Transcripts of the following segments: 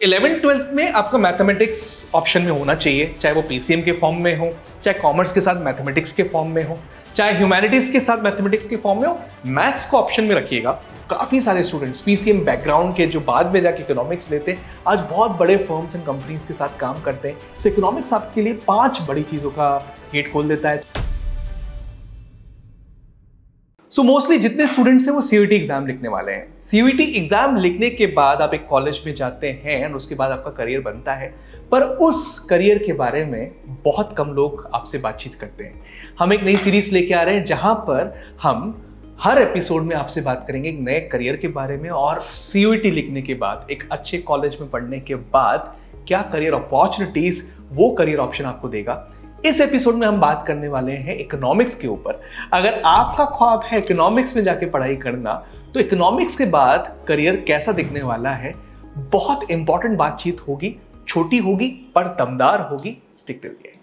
11th 12th में आपका mathematics option में होना चाहिए, चाहे वो पीसीएम के फॉर्म में हो, चाहे कॉमर्स के साथ मैथमेटिक्स के फॉर्म में हो, चाहे ह्यूमैनिटीज के साथ मैथमेटिक्स के फॉर्म में हो, मैथ्स को ऑप्शन में रखिएगा। काफी सारे स्टूडेंट्स पीसीएम बैकग्राउंड के जो बाद में जाके इकोनॉमिक्स लेते हैं, आज बहुत बड़े फर्म्स एंड कंपनीज के साथ काम करते हैं। तो इकोनॉमिक्स आपके लिए 5 बड़ी चीजों का गेट खोल देता है। सो मोस्टली जितने स्टूडेंट्स हैं वो सीयूईटी एग्जाम लिखने वाले हैं। सीयूईटी एग्जाम लिखने के बाद आप एक कॉलेज में जाते हैं और उसके बाद आपका करियर बनता है, पर उस करियर के बारे में बहुत कम लोग आपसे बातचीत करते हैं। हम एक नई सीरीज लेके आ रहे हैं जहां पर हम हर एपिसोड में आपसे बात करेंगे एक नए करियर के बारे में, और सीयूईटी लिखने के बाद एक अच्छे कॉलेज में पढ़ने के बाद क्या करियर अपॉर्चुनिटीज वो करियर ऑप्शन आपको देगा। इस एपिसोड में हम बात करने वाले हैं इकोनॉमिक्स के ऊपर। अगर आपका ख्वाब है इकोनॉमिक्स में जाके पढ़ाई करना, तो इकोनॉमिक्स के बाद करियर कैसा दिखने वाला है, बहुत इंपॉर्टेंट बातचीत होगी। छोटी होगी पर दमदार होगी। Stick till the end.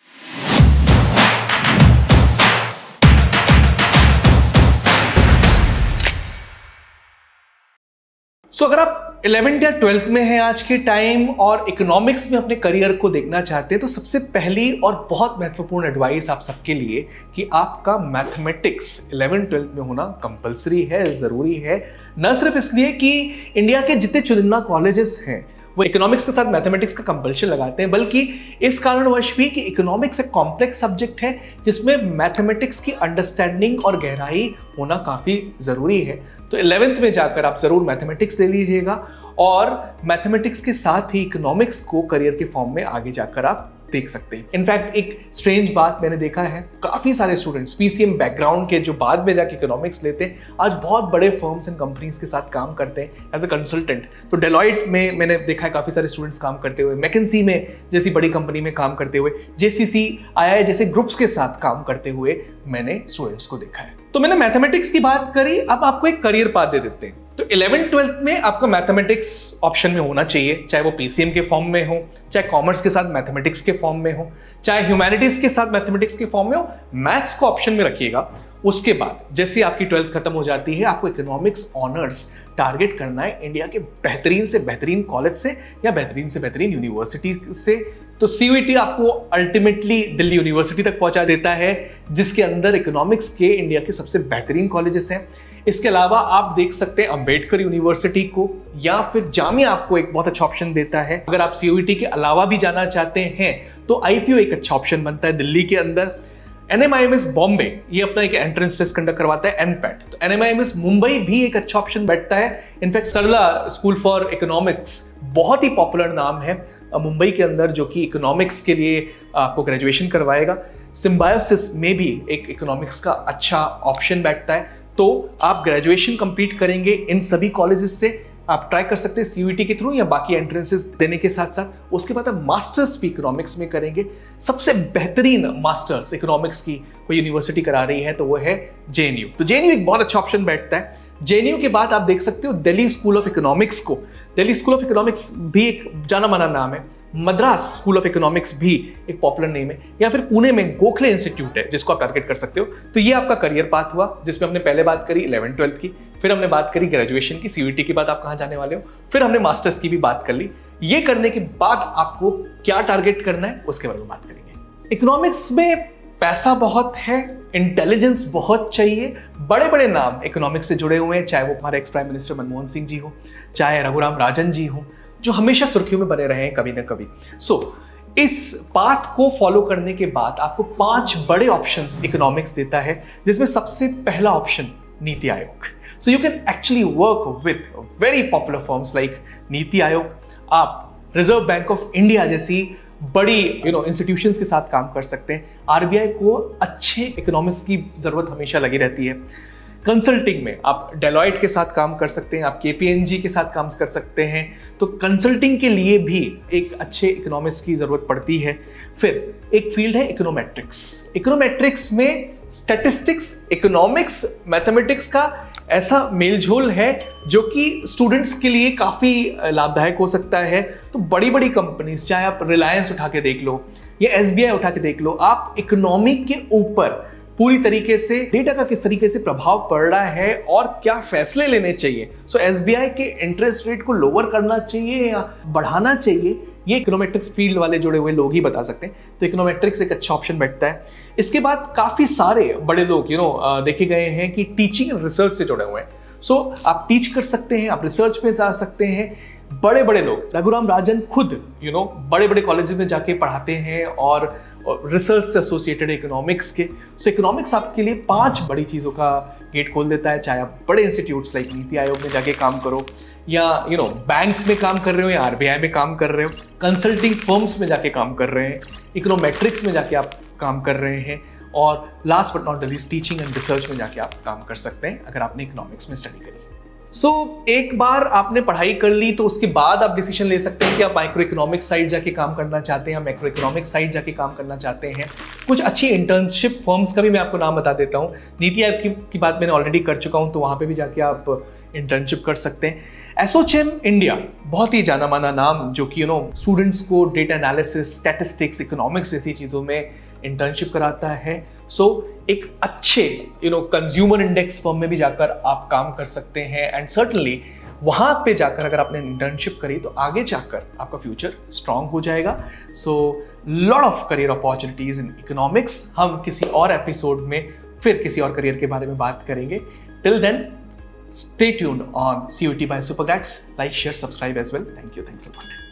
So अगर आप 11th या 12th में हैं आज के टाइम और इकोनॉमिक्स में अपने करियर को देखना चाहते हैं, तो सबसे पहली और बहुत महत्वपूर्ण एडवाइस आप सबके लिए कि आपका मैथमेटिक्स 11th 12th में होना कंपलसरी है, जरूरी है। न सिर्फ इसलिए कि इंडिया के जितने चुनिंदा कॉलेजेस हैं वो इकोनॉमिक्स के साथ मैथमेटिक्स का कंपल्शन लगाते हैं, बल्कि इस कारणवश भी कि इकोनॉमिक्स एक कॉम्प्लेक्स सब्जेक्ट है जिसमें मैथमेटिक्स की अंडरस्टैंडिंग और गहराई होना काफ़ी ज़रूरी है। तो 11th में जाकर आप ज़रूर मैथमेटिक्स ले लीजिएगा, और मैथमेटिक्स के साथ ही इकोनॉमिक्स को करियर के फॉर्म में आगे जाकर आप देख सकते हैं। इनफैक्ट एक स्ट्रेंज बात मैंने देखा है, काफ़ी सारे स्टूडेंट्स पीसीएम बैकग्राउंड के जो बाद में जाके इकोनॉमिक्स लेते हैं, आज बहुत बड़े फर्म्स एंड कंपनीज के साथ काम करते हैं एज अ कंसल्टेंट। तो डेलॉयट में मैंने देखा है काफ़ी सारे स्टूडेंट्स काम करते हुए, मैकेंजी में जैसी बड़ी कंपनी में काम करते हुए, जेसीसी आईआई जैसे ग्रुप्स के साथ काम करते हुए मैंने स्टूडेंट्स को देखा है। तो मैंने मैथमेटिक्स की बात करी, अब आपको एक करियर पाथ दे देते हैं। तो 11th 12th में आपका मैथमेटिक्स ऑप्शन में होना चाहिए, चाहे वो पीसीएम के फॉर्म में हो, चाहे कॉमर्स के साथ मैथमेटिक्स के फॉर्म में हो, चाहे ह्यूमैनिटीज के साथ मैथमेटिक्स के फॉर्म में हो, मैथ्स को ऑप्शन में रखिएगा। उसके बाद जैसे आपकी 12th खत्म हो जाती है, आपको इकोनॉमिक्स ऑनर्स टारगेट करना है इंडिया के बेहतरीन से बेहतरीन कॉलेज से या बेहतरीन से बेहतरीन यूनिवर्सिटी से। तो सीयूईटी आपको अल्टीमेटली दिल्ली यूनिवर्सिटी तक पहुंचा देता है, जिसके अंदर इकोनॉमिक्स के इंडिया के सबसे बेहतरीन कॉलेजेस हैं। इसके अलावा आप देख सकते हैं अंबेडकर यूनिवर्सिटी को, या फिर जामिया आपको एक बहुत अच्छा ऑप्शन देता है। अगर आप सीयूईटी के अलावा भी जाना चाहते हैं तो आईपीओ एक अच्छा ऑप्शन बनता है दिल्ली के अंदर। NMIMS बॉम्बे ये अपना एक एंट्रेंस टेस्ट कंडक्ट करवाता है, एनपैट। तो NMIMS मुंबई भी एक अच्छा ऑप्शन बैठता है। इनफैक्ट सरला स्कूल फॉर इकोनॉमिक्स बहुत ही पॉपुलर नाम है मुंबई के अंदर, जो कि इकोनॉमिक्स के लिए आपको ग्रेजुएशन करवाएगा। सिम्बायोसिस में भी एक इकोनॉमिक्स का अच्छा ऑप्शन बैठता है। तो आप ग्रेजुएशन कंप्लीट करेंगे इन सभी कॉलेजेस से, आप ट्राई कर सकते हैं सीयूईटी के थ्रू या बाकी एंट्रेंसेस देने के साथ साथ। उसके बाद आप मास्टर्स भी इकोनॉमिक्स में करेंगे। सबसे बेहतरीन मास्टर्स इकोनॉमिक्स की कोई यूनिवर्सिटी करा रही है तो वो है जेएनयू। तो जेएनयू एक बहुत अच्छा ऑप्शन बैठता है। जेएनयू के बाद आप देख सकते हो दिल्ली स्कूल ऑफ इकोनॉमिक्स को। दिल्ली स्कूल ऑफ इकोनॉमिक्स भी एक जाना माना नाम है। मद्रास स्कूल ऑफ इकोनॉमिक्स भी एक पॉपुलर नेम है, या फिर पुणे में गोखले इंस्टीट्यूट है जिसको आप टारगेट कर सकते हो। तो ये आपका करियर पाथ हुआ, जिसमें हमने पहले बात करी 11th 12th की, फिर हमने बात करी ग्रेजुएशन की, सीयूईटी के बाद आप कहाँ जाने वाले हो, फिर हमने मास्टर्स की भी बात कर ली। ये करने के बाद आपको क्या टारगेट करना है उसके बारे में बात करेंगे। इकोनॉमिक्स में पैसा बहुत है, इंटेलिजेंस बहुत चाहिए। बड़े बड़े नाम इकोनॉमिक्स से जुड़े हुए हैं, चाहे वो हमारे ex prime minister Manmohan Singh ji हो, चाहे रघुराम राजन जी हो, जो हमेशा सुर्खियों में बने रहे हैं कभी ना कभी। इस पाथ को फॉलो करने के बाद आपको 5 बड़े ऑप्शंस इकोनॉमिक्स देता है, जिसमें सबसे पहला option Niti Aayog. So you can actually work with very popular firms like Niti Aayog. आप रिजर्व बैंक ऑफ इंडिया जैसी बड़ी इंस्टीट्यूशंस के साथ काम कर सकते हैं। आरबीआई को अच्छे इकोनॉमिक्स की जरूरत हमेशा लगी रहती है। कंसल्टिंग में आप डेलॉयट के साथ काम कर सकते हैं, आप केपीएमजी के साथ काम कर सकते हैं। तो कंसल्टिंग के लिए भी एक अच्छे इकोनॉमिक्स की जरूरत पड़ती है। फिर एक फील्ड है इकोनोमेट्रिक्स। इकोनोमेट्रिक्स में स्टैटिस्टिक्स, इकोनॉमिक्स, मैथमेटिक्स का ऐसा मेलझोल है जो कि स्टूडेंट्स के लिए काफ़ी लाभदायक हो सकता है। तो बड़ी बड़ी कंपनीज, चाहे आप रिलायंस उठा के देख लो या एसबीआई उठा के देख लो, आप इकोनॉमी के ऊपर पूरी तरीके से डेटा का किस तरीके से प्रभाव पड़ रहा है और क्या फैसले लेने चाहिए। सो एसबीआई के इंटरेस्ट रेट को लोअर करना चाहिए या बढ़ाना चाहिए, ये इकोनोमेट्रिक्स फील्ड वाले जुड़े हुए लोग ही बता सकते हैं। तो इकोनोमेट्रिक्स एक अच्छा ऑप्शन बैठता है। इसके बाद काफी सारे बड़े लोग देखे गए हैं कि टीचिंग एंड रिसर्च से जुड़े हुए हैं। सो आप टीच कर सकते हैं, आप रिसर्च में जा सकते हैं। बड़े बड़े लोग, रघुराम राजन खुद बड़े बड़े कॉलेजेस में जाके पढ़ाते हैं और रिसर्च से एसोसिएटेड इकोनॉमिक्स के। सो इकोनॉमिक्स आपके लिए 5 बड़ी चीज़ों का गेट खोल देता है, चाहे आप बड़े इंस्टीट्यूट्स लाइक नीति आयोग में जाके काम करो या बैंक्स में काम कर रहे हो या आरबीआई में काम कर रहे हो, कंसल्टिंग फर्म्स में जाके काम कर रहे हैं, इकोनोमेट्रिक्स में जाके आप काम कर रहे हैं और last but not the least teaching and research में जाके आप काम कर सकते हैं अगर आपने इकोनॉमिक्स में स्टडी करी। एक बार आपने पढ़ाई कर ली तो उसके बाद आप डिसीजन ले सकते हैं कि आप माइक्रो इकोनॉमिक्स साइड जाके काम करना चाहते हैं या मैक्रो इकोनॉमिक्स साइड जाके काम करना चाहते हैं। कुछ अच्छी इंटर्नशिप फर्म्स का भी मैं आपको नाम बता देता हूँ। नीति आयोग की बात मैंने ऑलरेडी कर चुका हूँ, तो वहाँ पे भी जाके आप इंटर्नशिप कर सकते हैं। एसोचेम इंडिया बहुत ही जाना माना नाम, जो कि स्टूडेंट्स को डेटा एनालिसिस, स्टैटिस्टिक्स, इकोनॉमिक्स जैसी चीज़ों में इंटर्नशिप कराता है। एक अच्छे कंज्यूमर इंडेक्स फर्म में भी जाकर आप काम कर सकते हैं एंड सर्टनली वहां पे जाकर अगर आपने इंटर्नशिप करी तो आगे जाकर आपका फ्यूचर स्ट्रांग हो जाएगा। Lot of career opportunities in economics. हम किसी और एपिसोड में फिर किसी और करियर के बारे में बात करेंगे। Till then stay tuned on COET by Supergads. Like, share, subscribe as well. Thank you. Thanks a lot.